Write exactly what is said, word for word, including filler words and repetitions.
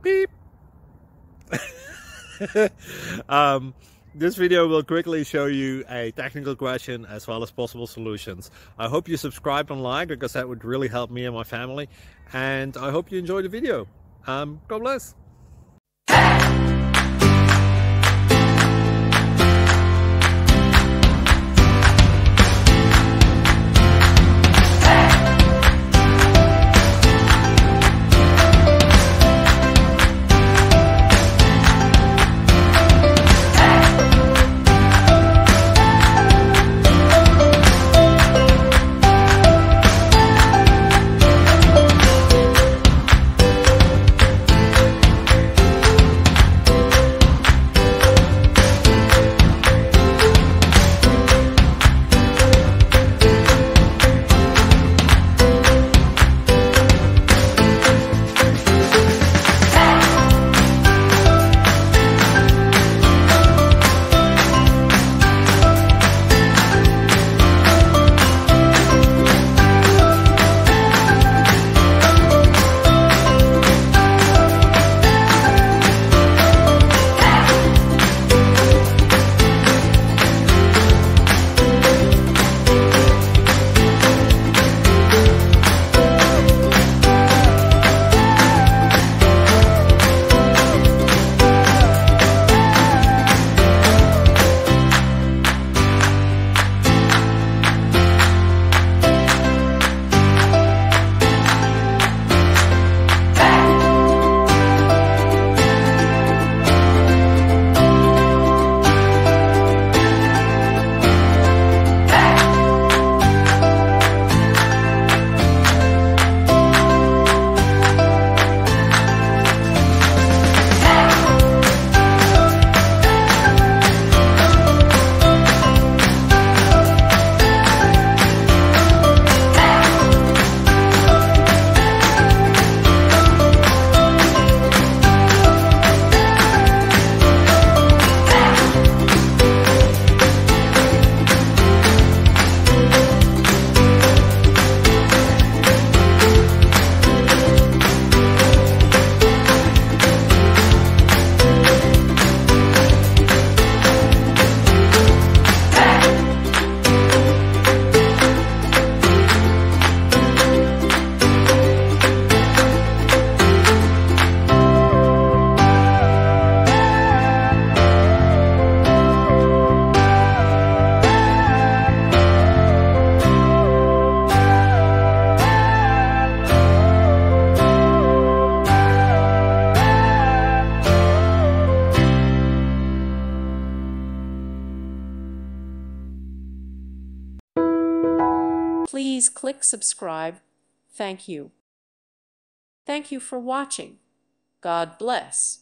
Beep. um, this video will quickly show you a technical question as well as possible solutions. I hope you subscribe and like, because that would really help me and my family. And I hope you enjoy the video. Um, God bless. Please click subscribe. Thank you. Thank you for watching. God bless.